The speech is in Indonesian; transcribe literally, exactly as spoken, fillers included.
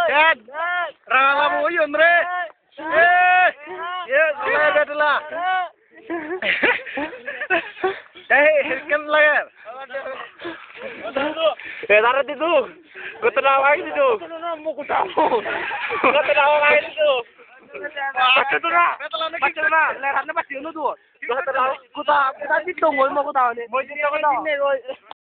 Dad, rala mo yun, Re. Eh, yes, wala ka tala. Eh, hirkan lang yan. Eh, tara dito. Gusto na kayo dito. Gusto na mo ko tamo. Gusto na kayo dito. Gusto na. Gusto na. Lehat na ba siya no doon? Gusto na. Kuta, kuta dito mo mo ko tao ni. Mo dito ko na.